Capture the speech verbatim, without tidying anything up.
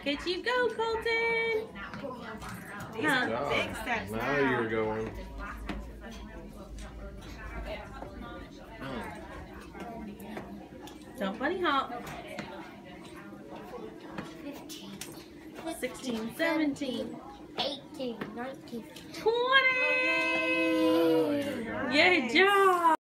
Look at you go, Colton. These Huh. are big steps Now now. you're going. Jump bunny hop. sixteen, seventeen, eighteen, nineteen, twenty. Oh, you're going. Good job.